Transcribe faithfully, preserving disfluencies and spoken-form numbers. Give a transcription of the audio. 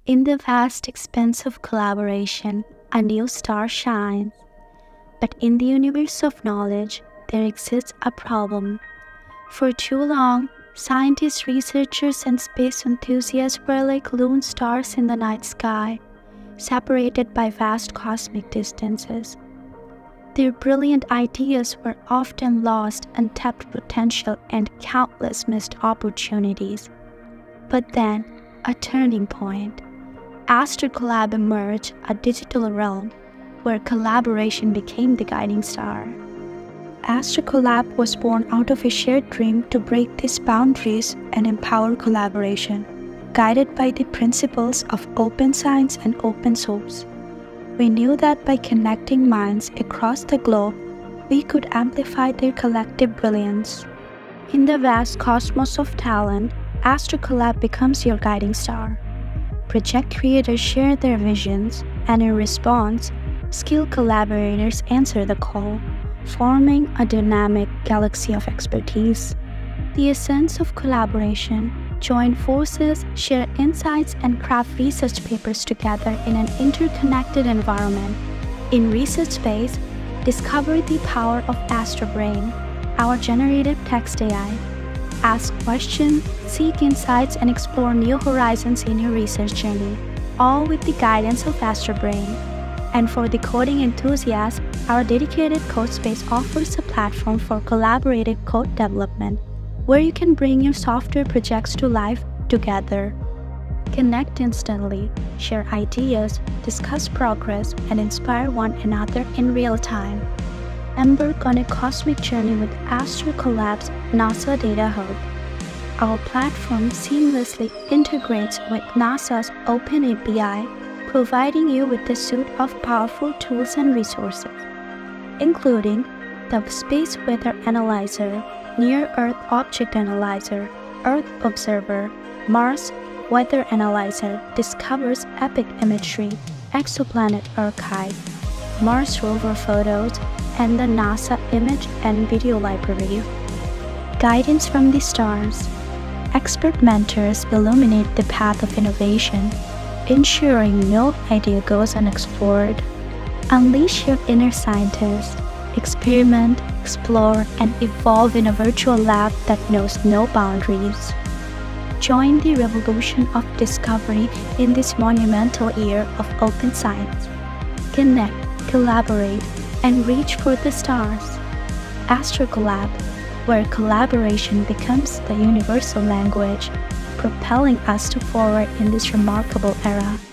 In the vast expanse of collaboration, a new star shines. But in the universe of knowledge, there exists a problem. For too long, scientists, researchers, and space enthusiasts were like lone stars in the night sky, separated by vast cosmic distances. Their brilliant ideas were often lost, untapped potential, and countless missed opportunities. But then, a turning point. AstralCollab emerged, a digital realm where collaboration became the guiding star. AstralCollab was born out of a shared dream to break these boundaries and empower collaboration, guided by the principles of open science and open source. We knew that by connecting minds across the globe, we could amplify their collective brilliance. In the vast cosmos of talent, AstralCollab becomes your guiding star. Project creators share their visions, and in response, skilled collaborators answer the call, forming a dynamic galaxy of expertise. The essence of collaboration: join forces, share insights, and craft research papers together in an interconnected environment. In research space, discover the power of AstroBrain, our generative text A I. Ask questions, seek insights, and explore new horizons in your research journey, all with the guidance of AstroBrain. And for the coding enthusiasts, our dedicated Codespace offers a platform for collaborative code development, where you can bring your software projects to life together. Connect instantly, share ideas, discuss progress, and inspire one another in real time. Embark on a cosmic journey with AstralCollab's NASA Data Hub. Our platform seamlessly integrates with NASA's Open A P I, providing you with a suite of powerful tools and resources, including the Space Weather Analyzer, Near-Earth Object Analyzer, Earth Observer, Mars Weather Analyzer discovers epic imagery, exoplanet archive, Mars rover photos, and the NASA Image and Video Library. Guidance from the stars. Expert mentors illuminate the path of innovation, ensuring no idea goes unexplored. Unleash your inner scientist. Experiment, explore, and evolve in a virtual lab that knows no boundaries. Join the revolution of discovery in this monumental year of open science. Connect, collaborate, and reach for the stars. AstralCollab, where collaboration becomes the universal language, propelling us to forward in this remarkable era.